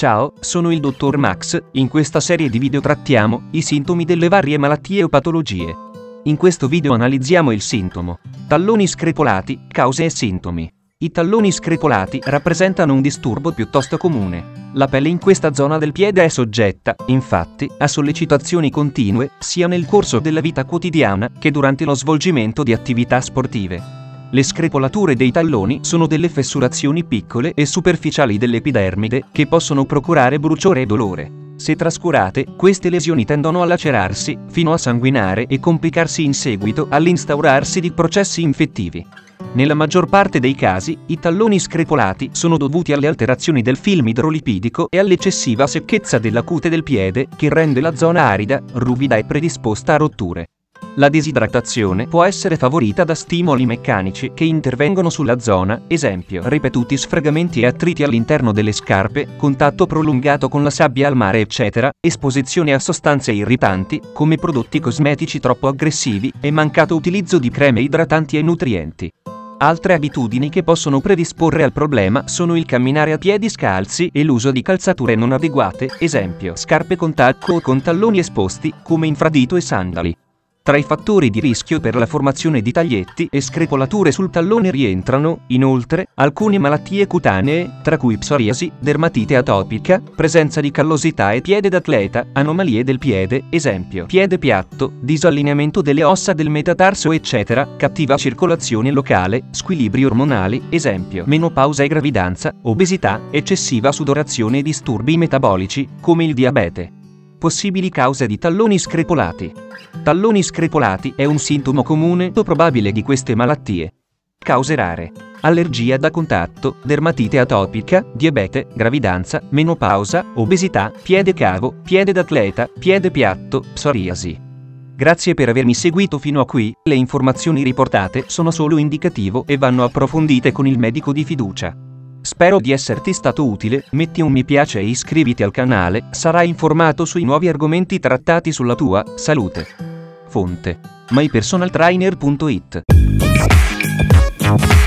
Ciao, sono il dottor Max. In questa serie di video trattiamo i sintomi delle varie malattie o patologie. In questo video analizziamo il sintomo talloni screpolati, cause e sintomi. I talloni screpolati rappresentano un disturbo piuttosto comune. La pelle in questa zona del piede è soggetta, infatti, a sollecitazioni continue, sia nel corso della vita quotidiana che durante lo svolgimento di attività sportive. Le screpolature dei talloni sono delle fessurazioni piccole e superficiali dell'epidermide che possono procurare bruciore e dolore. Se trascurate, queste lesioni tendono a lacerarsi, fino a sanguinare e complicarsi in seguito all'instaurarsi di processi infettivi. Nella maggior parte dei casi, i talloni screpolati sono dovuti alle alterazioni del film idrolipidico e all'eccessiva secchezza della cute del piede, che rende la zona arida, ruvida e predisposta a rotture. La disidratazione può essere favorita da stimoli meccanici che intervengono sulla zona, esempio ripetuti sfregamenti e attriti all'interno delle scarpe, contatto prolungato con la sabbia al mare eccetera, esposizione a sostanze irritanti, come prodotti cosmetici troppo aggressivi, e mancato utilizzo di creme idratanti e nutrienti. Altre abitudini che possono predisporre al problema sono il camminare a piedi scalzi e l'uso di calzature non adeguate, esempio scarpe con tacco o con talloni esposti, come infradito e sandali. Tra i fattori di rischio per la formazione di taglietti e screpolature sul tallone rientrano, inoltre, alcune malattie cutanee, tra cui psoriasi, dermatite atopica, presenza di callosità e piede d'atleta, anomalie del piede, esempio piede piatto, disallineamento delle ossa del metatarso eccetera, cattiva circolazione locale, squilibri ormonali, esempio menopausa e gravidanza, obesità, eccessiva sudorazione e disturbi metabolici, come il diabete. Possibili cause di talloni screpolati. Talloni screpolati è un sintomo comune o probabile di queste malattie. Cause rare: allergia da contatto, dermatite atopica, diabete, gravidanza, menopausa, obesità, piede cavo, piede d'atleta, piede piatto, psoriasi. Grazie per avermi seguito fino a qui. Le informazioni riportate sono solo indicativo e vanno approfondite con il medico di fiducia. Spero di esserti stato utile, metti un mi piace e iscriviti al canale, sarai informato sui nuovi argomenti trattati sulla tua salute. Fonte: mypersonaltrainer.it